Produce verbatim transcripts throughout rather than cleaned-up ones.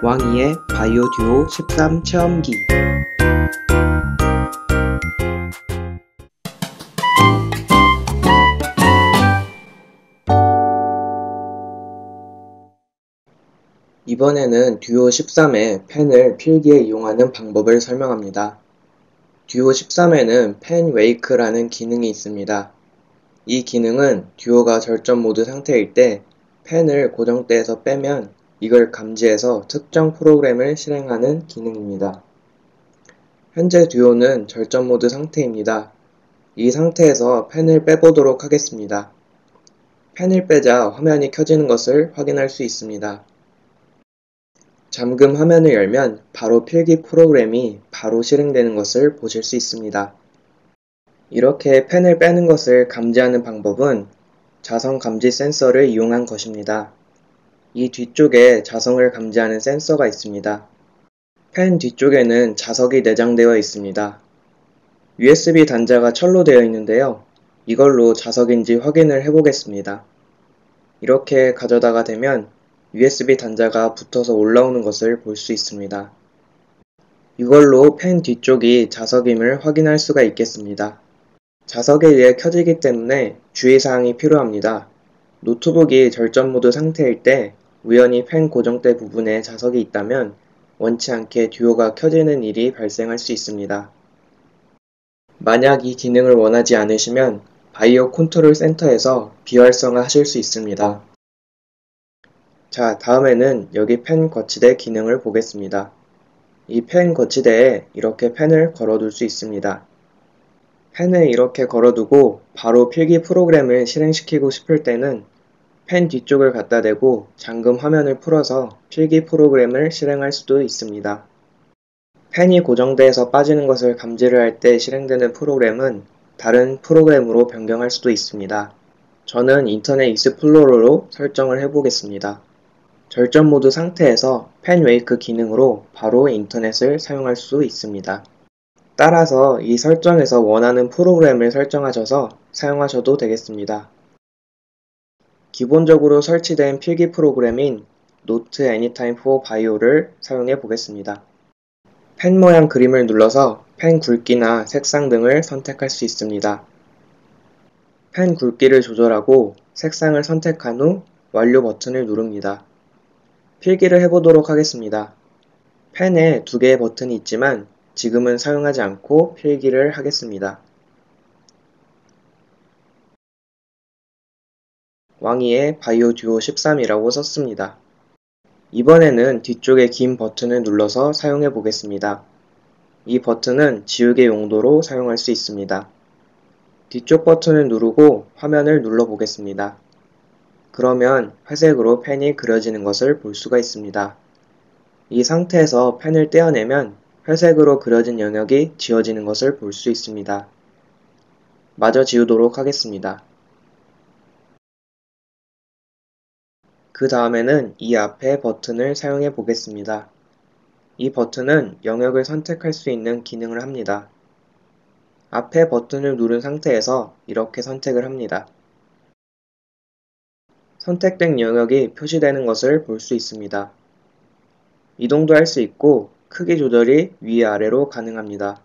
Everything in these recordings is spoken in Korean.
왕이의 바이오 듀오 십삼 체험기. 이번에는 듀오 십삼의 펜을 필기에 이용하는 방법을 설명합니다. 듀오 십삼에는 펜 웨이크라는 기능이 있습니다. 이 기능은 듀오가 절전 모드 상태일 때 펜을 고정대에서 빼면 이걸 감지해서 특정 프로그램을 실행하는 기능입니다. 현재 듀오는 절전 모드 상태입니다. 이 상태에서 펜을 빼보도록 하겠습니다. 펜을 빼자 화면이 켜지는 것을 확인할 수 있습니다. 잠금 화면을 열면 바로 필기 프로그램이 바로 실행되는 것을 보실 수 있습니다. 이렇게 펜을 빼는 것을 감지하는 방법은 자성 감지 센서를 이용한 것입니다. 이 뒤쪽에 자성을 감지하는 센서가 있습니다. 펜 뒤쪽에는 자석이 내장되어 있습니다. 유에스비 단자가 철로 되어 있는데요. 이걸로 자석인지 확인을 해보겠습니다. 이렇게 가져다가 대면 유에스비 단자가 붙어서 올라오는 것을 볼 수 있습니다. 이걸로 펜 뒤쪽이 자석임을 확인할 수가 있겠습니다. 자석에 의해 켜지기 때문에 주의사항이 필요합니다. 노트북이 절전 모드 상태일 때 우연히 펜 고정대 부분에 자석이 있다면 원치 않게 듀오가 켜지는 일이 발생할 수 있습니다. 만약 이 기능을 원하지 않으시면 바이오 컨트롤 센터에서 비활성화 하실 수 있습니다. 자, 다음에는 여기 펜 거치대 기능을 보겠습니다. 이 펜 거치대에 이렇게 펜을 걸어둘 수 있습니다. 펜을 이렇게 걸어두고 바로 필기 프로그램을 실행시키고 싶을 때는 펜 뒤쪽을 갖다 대고 잠금 화면을 풀어서 필기 프로그램을 실행할 수도 있습니다. 펜이 고정대에서 빠지는 것을 감지를 할 때 실행되는 프로그램은 다른 프로그램으로 변경할 수도 있습니다. 저는 인터넷 익스플로러로 설정을 해보겠습니다. 절전 모드 상태에서 펜 웨이크 기능으로 바로 인터넷을 사용할 수 있습니다. 따라서 이 설정에서 원하는 프로그램을 설정하셔서 사용하셔도 되겠습니다. 기본적으로 설치된 필기 프로그램인 Note Anytime for Bio를 사용해 보겠습니다. 펜 모양 그림을 눌러서 펜 굵기나 색상 등을 선택할 수 있습니다. 펜 굵기를 조절하고 색상을 선택한 후 완료 버튼을 누릅니다. 필기를 해보도록 하겠습니다. 펜에 두 개의 버튼이 있지만 지금은 사용하지 않고 필기를 하겠습니다. 왕이의 바이오 듀오 십삼이라고 썼습니다. 이번에는 뒤쪽에 긴 버튼을 눌러서 사용해 보겠습니다. 이 버튼은 지우개 용도로 사용할 수 있습니다. 뒤쪽 버튼을 누르고 화면을 눌러 보겠습니다. 그러면 회색으로 펜이 그려지는 것을 볼 수가 있습니다. 이 상태에서 펜을 떼어내면 회색으로 그려진 영역이 지워지는 것을 볼 수 있습니다. 마저 지우도록 하겠습니다. 그 다음에는 이 앞에 버튼을 사용해 보겠습니다. 이 버튼은 영역을 선택할 수 있는 기능을 합니다. 앞에 버튼을 누른 상태에서 이렇게 선택을 합니다. 선택된 영역이 표시되는 것을 볼 수 있습니다. 이동도 할 수 있고 크기 조절이 위아래로 가능합니다.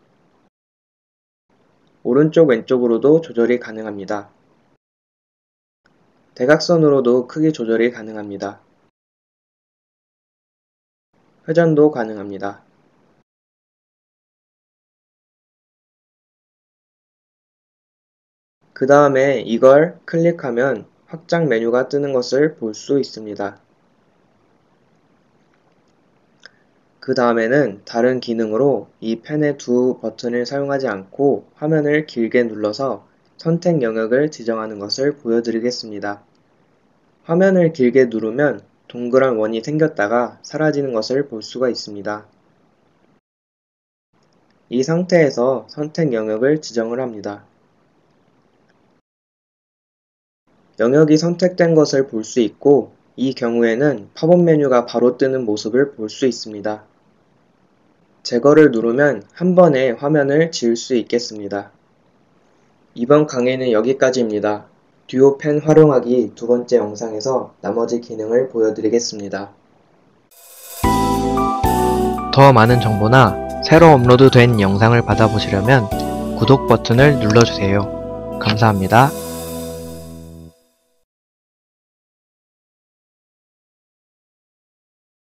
오른쪽 왼쪽으로도 조절이 가능합니다. 대각선으로도 크기 조절이 가능합니다. 회전도 가능합니다. 그 다음에 이걸 클릭하면 확장 메뉴가 뜨는 것을 볼 수 있습니다. 그 다음에는 다른 기능으로 이 펜의 두 버튼을 사용하지 않고 화면을 길게 눌러서 선택 영역을 지정하는 것을 보여드리겠습니다. 화면을 길게 누르면 동그란 원이 생겼다가 사라지는 것을 볼 수가 있습니다. 이 상태에서 선택 영역을 지정을 합니다. 영역이 선택된 것을 볼 수 있고 이 경우에는 팝업 메뉴가 바로 뜨는 모습을 볼 수 있습니다. 제거를 누르면 한 번에 화면을 지울 수 있겠습니다. 이번 강의는 여기까지입니다. 듀오 펜 활용하기 두 번째 영상에서 나머지 기능을 보여드리겠습니다. 더 많은 정보나 새로 업로드된 영상을 받아보시려면 구독 버튼을 눌러주세요. 감사합니다.